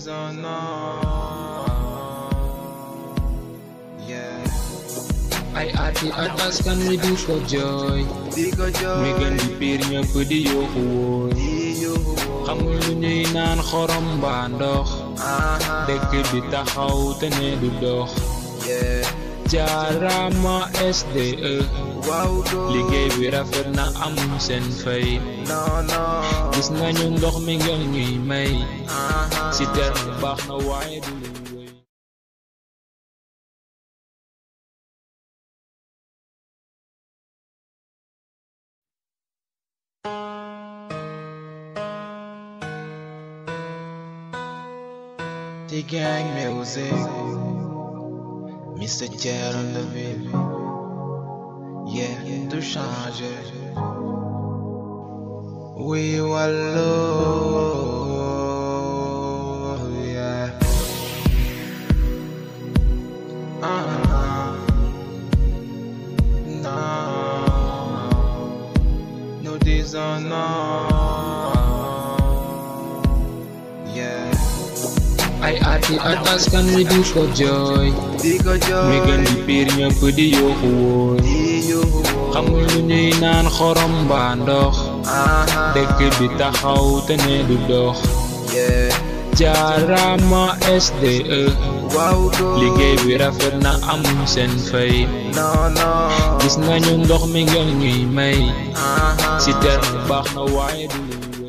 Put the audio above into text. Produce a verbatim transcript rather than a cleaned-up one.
ay ati at askan wi di ko jooy mi gën di biir ñëpp di yooxu wooy xamul lu ñuy naan xorom mbaa ndox dëkk bi taxaw te ne du dox jaarama S D E liggéey bi rafet na amuñ seen fay gis nañu ndox mi ngeen ñuy may si terme baax na waaye du lu wéy The gang music, Mister Cher on the ville, yeah, tout changer. We were low, yeah. Uh-huh. No, no dishonor. ay ati at askan wi di ko jooy mi gën di biir ñëpp di yooxu wooy xamul lu ñuy naan xorom mbaa ndox dëkk bi taxaw te ne du dox jaarama S D E liggéey bi rafet na amuñ seen fay gis nañu ndox mi ngeen ñuy may si terme baax na waaye du